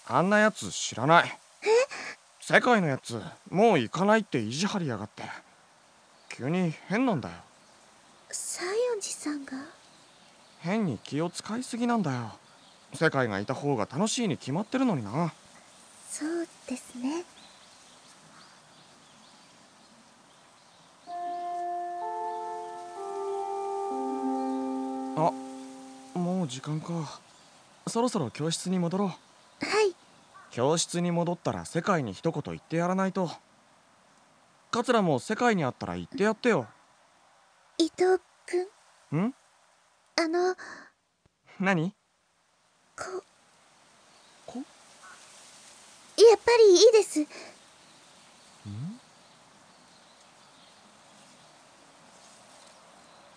あんなやつ知らない。世界のやつもう行かないって意地張りやがって。急に変なんだよ。 西園寺さんが？ 変に気を使いすぎなんだよ。世界がいた方が楽しいに決まってるのにな。 そうですね。 あ、もう時間か。そろそろ教室に戻ろう。 はい。 教室に戻ったら世界に一言言ってやらないと。桂も世界にあったら言ってやってよ。 伊藤君。 ん？ やっ何？ ここぱりいいです。